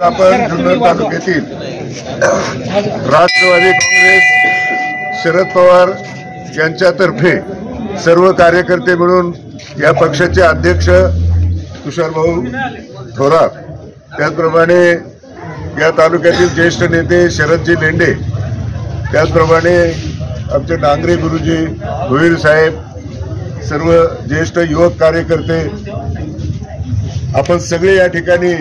आपण जुन्नर तालुक्यातील राष्ट्रवादी काँग्रेस शरद पवार यांच्यातर्फे सर्व कार्यकर्ते मिळून या पक्षाचे अध्यक्ष तुषारभाऊ थोरात, त्याचप्रमाणे या तालुक्यातील ज्येष्ठ नेते शरदजी लेंडे, त्याचप्रमाणे आमचे डांगरे गुरुजी, भोईर साहेब, सर्व ज्येष्ठ युवक कार्यकर्ते, आपण सगळे या ठिकाणी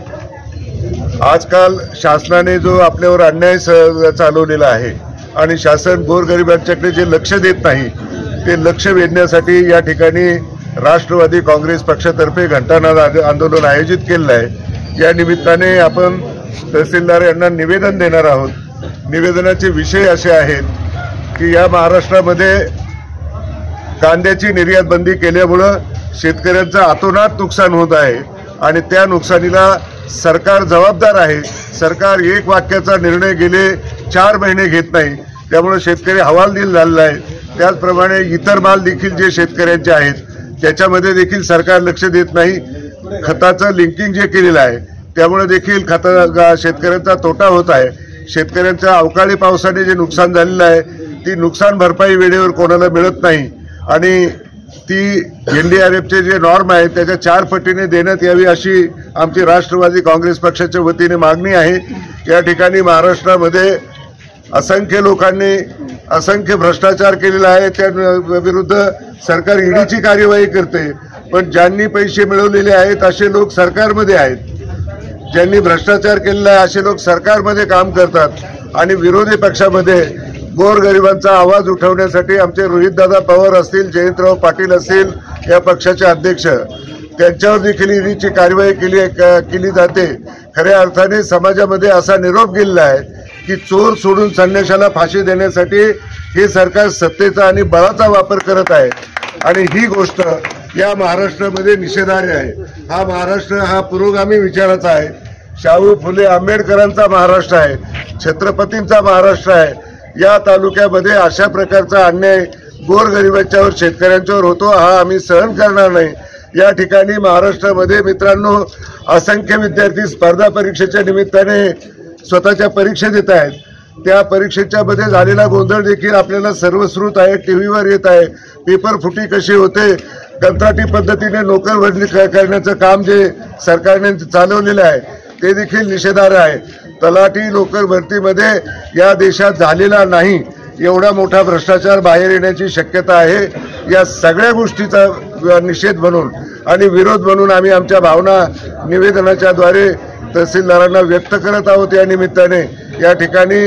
आजकाल शासनाने जो आपल्यावर अन्याय चालवलेला आहे आणि शासन गोरगरिबांच्याकडे जे लक्ष देत नाही ते लक्ष वेधण्यासाठी या ठिकाणी राष्ट्रवादी काँग्रेस पक्षातर्फे घंटानाद आंदोलन आयोजित केलेलं आहे। या निमित्ताने आपण तहसीलदार यांना निवेदन देणार आहोत। निवेदनाचे विषय असे आहेत की या महाराष्ट्रामध्ये कांद्याची निर्यात बंदी केल्यामुळं शेतकऱ्यांचं अतोनात नुकसान होत आहे आणि त्या नुकसानीला सरकार जबाबदार आहे। सरकार एक वाक्याचा निर्णय गेले 4 महिने घेत नाही, त्यामुळे शेतकरी हवालदिल झालेला आहे। त्याचप्रमाणे इतर माल देखील जे शेतकऱ्यांचे आहेत त्याच्यामध्ये देखील सरकार लक्ष देत नाही। खताचं लिंकिंग जे केलेलं आहे त्यामुळे देखील शेतकऱ्यांचा तोटा होत आहे। शेतकऱ्यांच्या अवकाळी पावसाने जे नुकसान झालेलं आहे ती नुकसान भरपाई वेळेवर कोणाला मिळत नाही आणि ती NDRFचे जे नॉर्म आहे त्याच्या 4 पटीने देण्यात यावी अशी आमची राष्ट्रवादी काँग्रेस पक्षाच्या वतीने मागणी आहे। या ठिकाणी महाराष्ट्रामध्ये असंख्य लोकांनी असंख्य भ्रष्टाचार केलेला आहे, त्या विरुद्ध सरकार ईडीची कार्यवाही करते, पण ज्यांनी पैसे मिळवलेले आहेत असे लोक सरकारमध्ये आहेत, ज्यांनी भ्रष्टाचार केलेला आहे असे लोक सरकारमध्ये काम करतात आणि विरोधी पक्षामध्ये गोरगरिबांचा आवाज उठवण्यासाठी आमचे रोहितदादा पवार असतील, जयंतराव पाटील असतील, या पक्षाचे अध्यक्ष, त्यांच्यावर देखील ईडीची कार्यवाही केली जाते। खऱ्या अर्थाने समाजामध्ये असा निरोप गेलेला आहे की चोर सोडून संन्याशाला फाशी देण्यासाठी हे सरकार सत्तेचा आणि बळाचा वापर करत आहे आणि ही गोष्ट या महाराष्ट्रामध्ये निषेधार्ह आहे। हा महाराष्ट्र हा पुरोगामी विचाराचा आहे, शाहू फुले आंबेडकरांचा महाराष्ट्र आहे, छत्रपतींचा महाराष्ट्र आहे। या तालुक्यामध्ये अशा प्रकारचा अन्याय गोरगरिबांच्यावर शेतकऱ्यांच्यावर होतो हा आम्ही सहन करणार नाही। या ठिकाणी महाराष्ट्रामध्ये मित्रांनो असंख्य विद्यार्थी स्पर्धा परीक्षेच्या निमित्ताने स्वतःच्या परीक्षा देत आहेत। त्या परीक्षेच्या मध्ये झालेला गोंधळ देखील आपल्याला सर्वश्रुत आहे, टीव्हीवर येत आहे। पेपर फुटी कशी होते, कंत्राटी पद्धतीने नोकर भरती करण्याचं काम जे सरकारने चालवलेलं आहे ते देखील निषेधार्ह आहे। तलाठी नोकर भरतीमध्ये या देशात झालेला नाही एवढा मोठा भ्रष्टाचार बाहेर येण्याची शक्यता आहे। या सगळ्या गोष्टीचा निषेध म्हणून आणि विरोध म्हणून आम्ही आमच्या भावना निवेदनाच्या द्वारे तहसीलदारांना व्यक्त करत आहोत। या निमित्ताने या ठिकाणी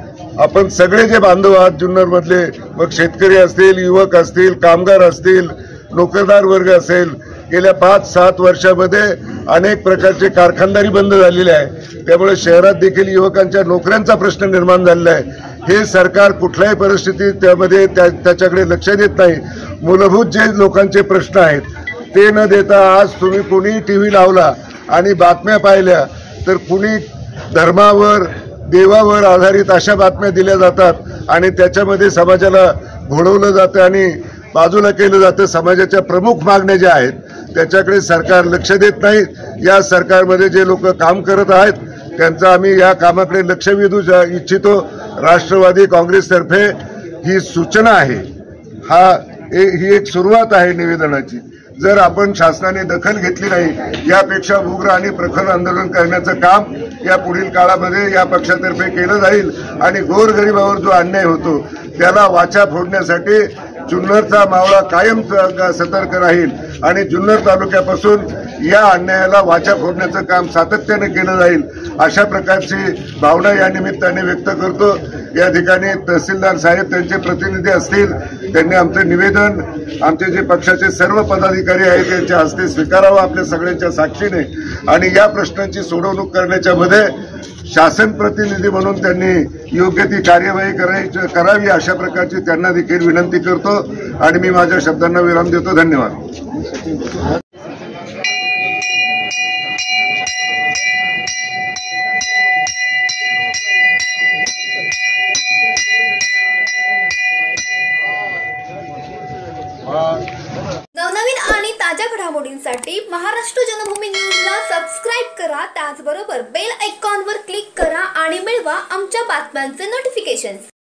आपण सगळे जे बांधव आहात जुन्नरमधले, मग शेतकरी असतील, युवक असतील, कामगार असतील, नोकरदार वर्ग असेल, गेल्या 5-7 वर्षामध्ये अनेक प्रकारचे कारखानदारी बंद झालेले आहे, त्यामुळे शहरात देखील युवकांच्या नोकऱ्यांचा प्रश्न निर्माण झालेला आहे। हे सरकार कुठल्याही परिस्थितीत त्यामध्ये त्याच्याकडे लक्ष देत नाही। मूलभूत जे लोकांचे प्रश्न आहेत ते न देता आज तुम्ही कोणी टीव्ही लावला आणि बातम्या पाहिल्या तर कुणी धर्मावर देवावर आधारित अशा बातम्या दिल्या जातात आणि त्याच्यामध्ये समाजाला घोळवलं जातं आणि बाजूला केलं जातं। समाजाच्या प्रमुख मागण्या ज्या आहेत त्याच्याकडे सरकार लक्ष देत नाही। या सरकारमध्ये जे लोक काम करत आहेत त्यांचं आम्ही या कामाकडे लक्ष वेधू इच्छितो। राष्ट्रवादी काँग्रेसतर्फे ही सूचना आहे, ही एक सुरुवात आहे निवेदनाची। जर आपण शासनाने दखल घेतली नाही यापेक्षा उग्र आणि प्रखर आंदोलन करण्याचं काम या पुढील काळामध्ये या पक्षातर्फे केलं जाईल आणि गोरगरिबावर जो अन्याय होतो त्याला वाचा फोडण्यासाठी जुन्नरचा मावळा कायम सतर्क राहील आणि जुन्नर तालुक्यापासून या अन्यायाला वाचा फोडण्याचं काम सातत्याने केलं जाईल अशा प्रकारची भावना या निमित्ताने व्यक्त करतो। या ठिकाणी तहसीलदार साहेब, त्यांचे प्रतिनिधी असतील, त्यांनी आमचं निवेदन आमचे जे पक्षाचे सर्व पदाधिकारी आहेत त्यांच्या हस्ते स्वीकारावं आपल्या सगळ्यांच्या साक्षीने आणि या प्रश्नांची सोडवणूक करण्याच्या मध्ये शासन प्रतिनिधी म्हणून त्यांनी योग्य ती कार्यवाही करावी अशा प्रकारची त्यांना देखील विनंती करतो आणि मी माझ्या शब्दांना विराम देतो। धन्यवाद। नवनवीन आणि ताज्या घडामोडींसाठी महाराष्ट्र जनभूमी न्यूजला सबस्क्राईब करा, त्याचबरोबर बेल आयकॉनवर क्लिक करा आणि मिळवा आमच्या बातम्यांचे नोटिफिकेशन्स।